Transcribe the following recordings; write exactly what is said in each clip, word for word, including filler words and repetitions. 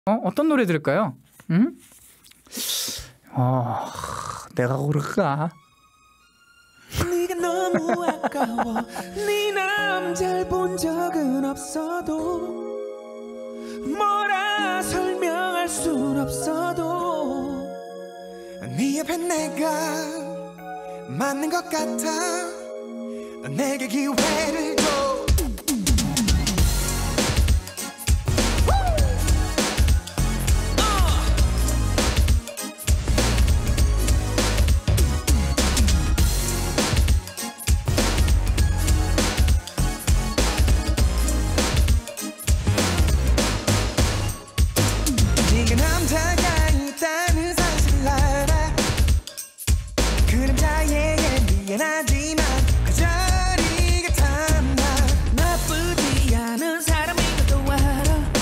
어? 어떤 노래 들을까요? 응? 어, 내가 고를까? 네가 너무 아까워. 네 남잘 본 적은 없어도 뭐라 설명할 순 없어도 네 옆에 내가 맞는 것 같아. 내게 기회를 줘. 네가 남자가 있다는 사실 알아. 그 남자에게 미안하지만 그저 네가 탐나. 나쁘지 않은 사람인 것도 알아.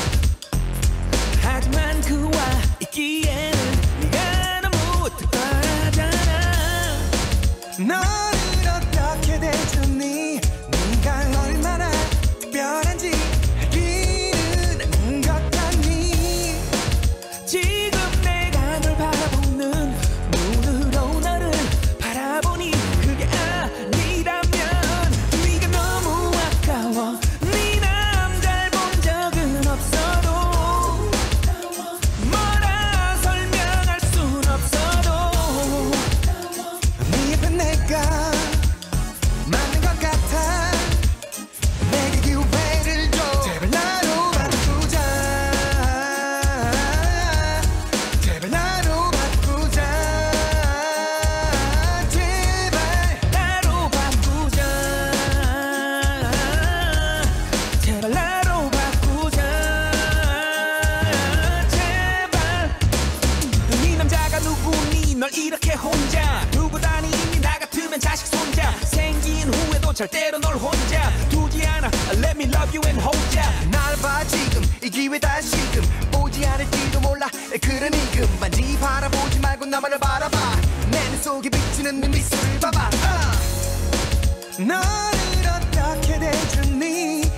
하지만 그와 있기에는 네가 너무 특별하잖아. 너를 어떻게 대줬니? 네가 얼마나 특별한지 알기는 않는 것 같니? 지금 내가 널 바라보는 눈으로 너를 바라보니 그게 아니라면 네가 너무 아까워. 네 남 잘 본 적은 없어도 뭐라 설명할 순 없어도 네 옆에 내가 맞는 것 같아. 내게 기회를 줘. 제발 나로 바꾸자. 제발 나로 바꾸자. 제발 나로 바꾸자. 제발 나로 바꾸자. 제발. 네 남자가 누구니? 널 이렇게 혼자 두고 다니니 나 같으면 자식 손자. 생긴 후에도 절대로 널 혼자 두지 않아. Let me love you and hold ya. 날 봐 지금 이 기회 다시금 오지 않을지도 몰라. 그러니 금반지 바라보지 말고 나만을 바라봐. 내 눈 속에 비치는 네 미소를 봐봐. 아. 너를 어떻게 대줬니?